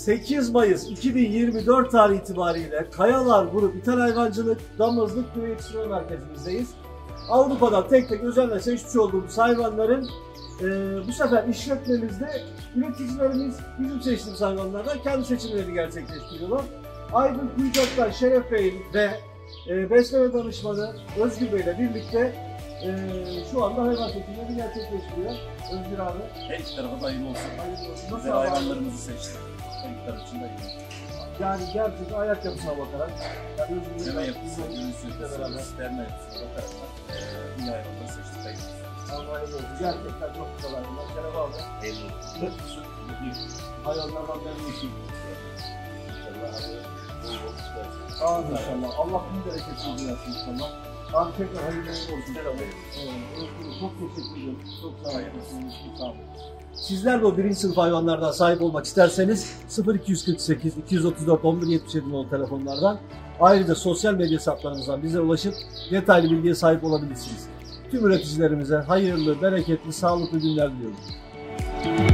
8 Mayıs 2024 tarihi itibariyle Kayalar Grup İthal Hayvancılık Damızlık Köy Yetiştirme Merkezimizdeyiz. Avrupa'dan tek tek özenle seçmiş olduğumuz hayvanların bu sefer işletmemizde üreticilerimiz bizim seçtiğimiz hayvanlardan kendi seçimlerini gerçekleştiriyorlar. Aydın Kuyucak'tan Şeref Bey ve besleme danışmanı Özgür Bey ile birlikte şu anda hayvan seçimlerini gerçekleştiriyor. Özgür abi. Her iki tarafa da hayırlı olsun. Hayırlı olsun. Nasıl Güzel hayvanlarımızı seçtik. Her iki taraf için de iyi. Yani gerçekten ayak yapısına bakarak, yani Meme yapısı, ürünsü, derme yapısına bakarak iyi hayvanları seçtik. Hayırlı olsun. Hayırlı olsun. Gerçekten çok güzel hayvanlar. Şeref abi. Hayırlı olsun. Hayvanlardan memnun için. İnşallah abi bol bol çıkarsın. Amin inşallah. Allah bin bereketini versin inşallah. Abi tekrar hayırlı olsun. Çok teşekkür ederim. Çok sağ olun. Sağ olun. Sizler de o birinci sınıf hayvanlardan sahip olmak isterseniz 0248 234 1177 nolu telefonlardan, ayrıca sosyal medya hesaplarımızdan bize ulaşıp detaylı bilgiye sahip olabilirsiniz. Tüm üreticilerimize hayırlı, bereketli, sağlıklı günler diliyorum.